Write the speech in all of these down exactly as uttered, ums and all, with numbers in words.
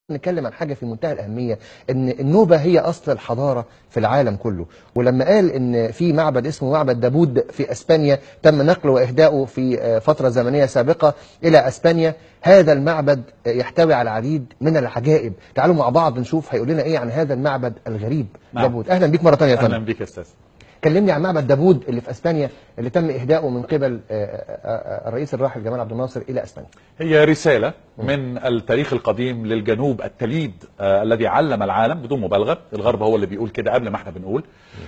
نتكلم عن حاجة في منتهى الأهمية، إن النوبة هي أصل الحضارة في العالم كله. ولما قال إن في معبد اسمه معبد دابود في أسبانيا تم نقله وإهداؤه في فترة زمنية سابقة إلى أسبانيا، هذا المعبد يحتوي على العديد من العجائب. تعالوا مع بعض نشوف هيقول لنا إيه عن هذا المعبد الغريب. نعم. دابود، أهلا بيك مرة ثانية يا فندم. أهلا بيك يا أستاذ. كلمني عن معبد دابود اللي في اسبانيا اللي تم اهداؤه من قبل الرئيس الراحل جمال عبد الناصر الى اسبانيا. هي رساله من التاريخ القديم للجنوب التليد آه الذي علم العالم بدون مبالغه، الغرب هو اللي بيقول كده قبل ما احنا بنقول.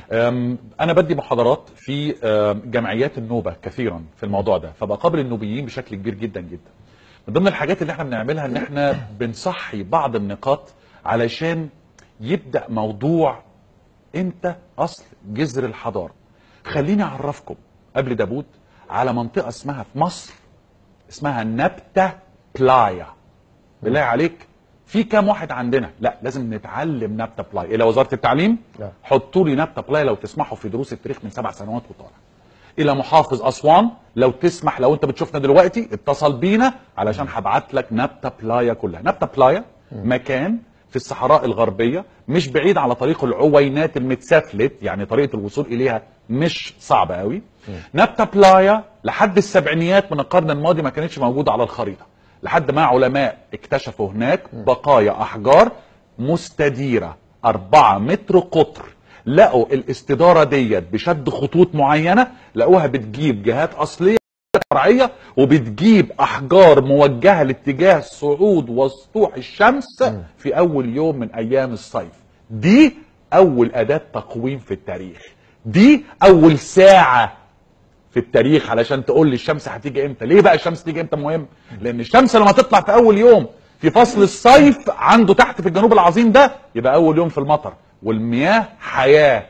انا بدي محاضرات في جمعيات النوبه كثيرا في الموضوع ده، فبقابل النوبيين بشكل كبير جدا جدا. من ضمن الحاجات اللي احنا بنعملها ان احنا بنصحي بعض النقاط علشان يبدا موضوع انت اصل جذر الحضاره. خليني اعرفكم قبل دابود على منطقه اسمها في مصر اسمها نبتة بلايا. بالله عليك في كام واحد عندنا؟ لا لازم نتعلم نبتة بلايا. الى وزاره التعليم لا. حطوا لي نبتة بلايا لو تسمحوا في دروس التاريخ من سبع سنوات وطالع. الى محافظ اسوان لو تسمح، لو انت بتشوفنا دلوقتي اتصل بينا علشان هبعت لك نبتة بلايا كلها. نبتة بلايا مكان في الصحراء الغربية مش بعيد على طريق العوينات المتسافلت، يعني طريقة الوصول إليها مش صعبة قوي. نبتة بلايا لحد السبعينيات من القرن الماضي ما كانتش موجودة على الخريطة، لحد ما علماء اكتشفوا هناك بقايا أحجار مستديرة أربعة متر قطر. لقوا الاستدارة ديت بشد خطوط معينة، لقوها بتجيب جهات أصلية فرعية وبتجيب احجار موجهه لاتجاه صعود وسطوع الشمس في اول يوم من ايام الصيف. دي اول اداه تقويم في التاريخ، دي اول ساعه في التاريخ علشان تقول لي الشمس هتيجي امتى. ليه بقى الشمس تيجي امتى مهم؟ لان الشمس لما تطلع في اول يوم في فصل الصيف عنده تحت في الجنوب العظيم ده يبقى اول يوم في المطر، والمياه حياه.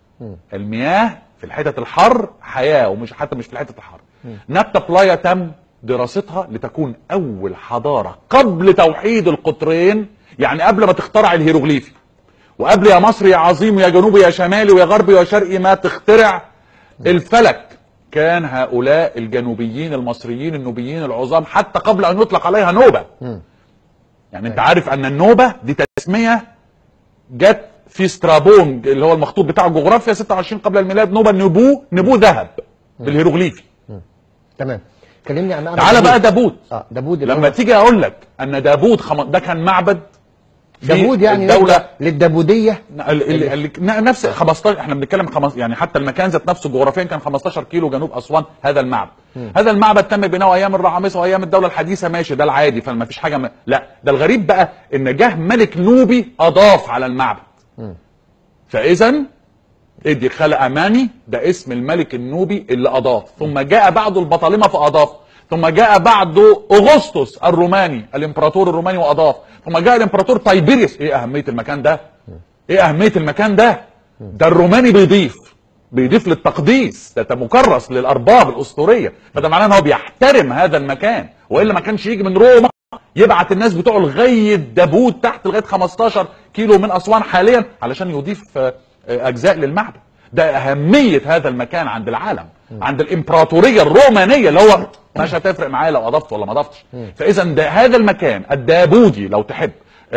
المياه في الحتت الحر حياه، ومش حتى مش في الحتت الحر. نبتة بلايا تم دراستها لتكون اول حضاره قبل توحيد القطرين، يعني قبل ما تخترع الهيروغليفي، وقبل يا مصري يا عظيم يا جنوبي يا شمالي ويا غربي ويا شرقي ما تخترع الفلك. كان هؤلاء الجنوبيين المصريين النوبيين العظام حتى قبل ان يطلق عليها نوبه. يعني انت عارف ان النوبه دي تسميه جت في سترابون اللي هو المخطوط بتاع الجغرافيا ستة وعشرين قبل الميلاد. نوبه نبو نبو ذهب بالهيروغليفي. تمام. كلمني عن معبد تعالى بقى دابود. اه دابود لما تيجي اقول لك ان دابود خم... ده كان معبد دابود يعني الدولة للدابودية اللي اللي نفس خمستاشر. احنا بنتكلم خمس... يعني حتى المكان ذات نفسه جغرافيا كان خمستاشر كيلو جنوب اسوان. هذا المعبد م. هذا المعبد تم بناؤه ايام الرعامسه وايام الدوله الحديثه، ماشي ده العادي فما فيش حاجه م... لا ده الغريب بقى ان جه ملك نوبي اضاف على المعبد. م. فاذا ادي خلق اماني ده اسم الملك النوبي اللي اضاف، ثم جاء بعده البطالمه فاضاف، ثم جاء بعده اغسطس الروماني الامبراطور الروماني واضاف، ثم جاء الامبراطور تايبيريوس. ايه اهميه المكان ده؟ ايه اهميه المكان ده؟ ده الروماني بيضيف بيضيف للتقديس، ده مكرس للارباب الاسطوريه، فده معناه ان هو بيحترم هذا المكان، والا ما كانش يجي من روما يبعت الناس بتوعه لغايه دابود تحت لغايه خمستاشر كيلو من اسوان حاليا علشان يضيف اجزاء للمعبد. ده اهميه هذا المكان عند العالم، عند الامبراطوريه الرومانيه اللي هو مش هتفرق معايا لو اضفت ولا ما اضفتش. فاذا ده هذا المكان الدابودي لو تحب.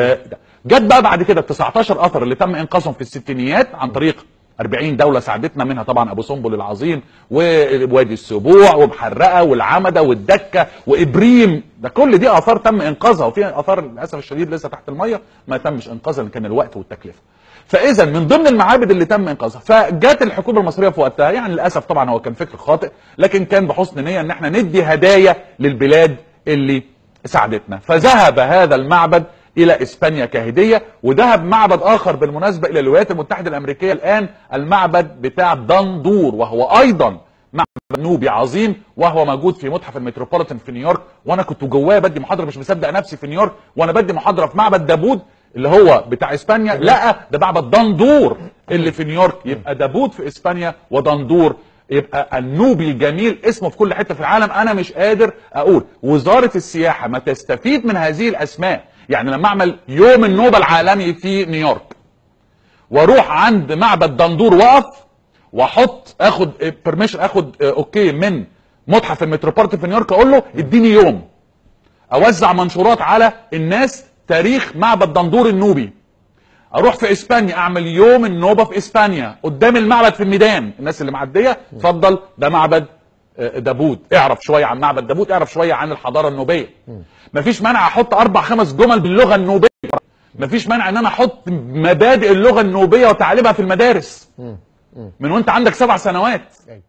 جت بقى بعد كده تسعتاشر اثر اللي تم انقاذهم في الستينيات عن طريق أربعين دوله ساعدتنا، منها طبعا ابو سمبل العظيم ووادي السبوع وبحرقه والعمده والدكه وابريم. ده كل دي اثار تم انقاذها، وفي اثار للاسف الشديد لسه تحت الميه ما تمش انقاذها لان كان الوقت والتكلفه. فاذا من ضمن المعابد اللي تم انقاذها، فجات الحكومه المصريه في وقتها، يعني للاسف طبعا هو كان فكر خاطئ لكن كان بحسن نيه ان احنا ندي هدايا للبلاد اللي ساعدتنا، فذهب هذا المعبد الى اسبانيا كهديه، وذهب معبد اخر بالمناسبه الى الولايات المتحده الامريكيه الان، المعبد بتاع دندور، وهو ايضا معبد نوبي عظيم، وهو موجود في متحف المتروبوليتان في نيويورك. وانا كنت جواه بدي محاضره مش مصدق نفسي في نيويورك وانا بدي محاضره في معبد دابود اللي هو بتاع اسبانيا. لا ده معبد دندور اللي في نيويورك. يبقى دابود في اسبانيا ودندور، يبقى النوبي الجميل اسمه في كل حته في العالم. انا مش قادر اقول وزاره السياحه ما تستفيد من هذه الاسماء. يعني لما اعمل يوم النوبه العالمي في نيويورك واروح عند معبد دندور واقف واحط اخد بيرميشن اخد اوكي من متحف المتروبوليتان في نيويورك، اقول له اديني يوم اوزع منشورات على الناس تاريخ معبد دندور النوبي. اروح في اسبانيا اعمل يوم النوبه في اسبانيا قدام المعبد في الميدان، الناس اللي معديه اتفضل ده معبد داوود، اعرف شويه عن معبد داوود، اعرف شويه عن الحضاره النوبيه. مفيش مانع احط اربع خمس جمل باللغه النوبيه، مفيش مانع ان انا احط مبادئ اللغه النوبيه وتعليمها في المدارس من وانت عندك سبع سنوات.